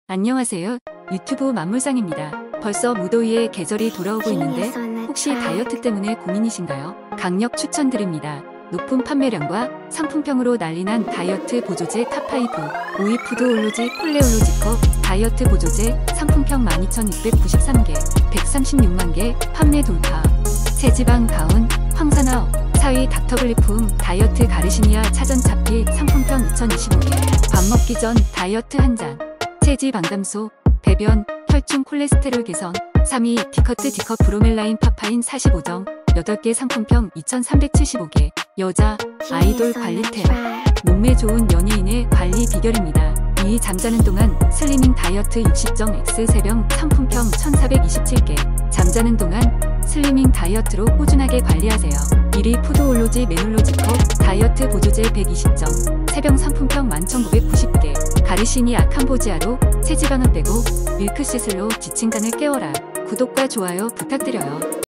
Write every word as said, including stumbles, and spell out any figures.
안녕하세요. 유튜브 만물상입니다. 벌써 무더위의 계절이 돌아오고 있는데 혹시 다이어트 때문에 고민이신가요? 강력 추천드립니다. 높은 판매량과 상품평으로 난리난 다이어트 보조제 탑파이브 오이푸드 올로지 콜레올로지컵 다이어트 보조제 상품평 만 이천육백구십삼 개 백삼십육만 개 판매 돌파. 체지방 다운 황산화업 사위 닥터블리품 다이어트 가르시니아 차전차피 상품평 이천이십오 개 밥 먹기 전 다이어트 한잔 체지방 감소 배변 혈중 콜레스테롤 개선 삼 위 디커트 디컵 브로멜라인 파파인 사십오 점 여덟 개 상품평 이천삼백칠십오 개 여자 아이돌 관리템 몸매 좋은 연예인의 관리 비결입니다. 이 위 잠자는 동안 슬리밍 다이어트 육십 정 X 세 병 상품평 천사백이십칠 개 잠자는 동안 슬리밍 다이어트로 꾸준하게 관리하세요. 일 위 푸드올로지 메놀로지컵 다이어트 보조제 백이십 정 세 병 상품평 만 천구백구십 개 가르시니 아캄보지아로 체지방은 빼고 밀크시슬로 지친 간을 깨워라. 구독과 좋아요 부탁드려요.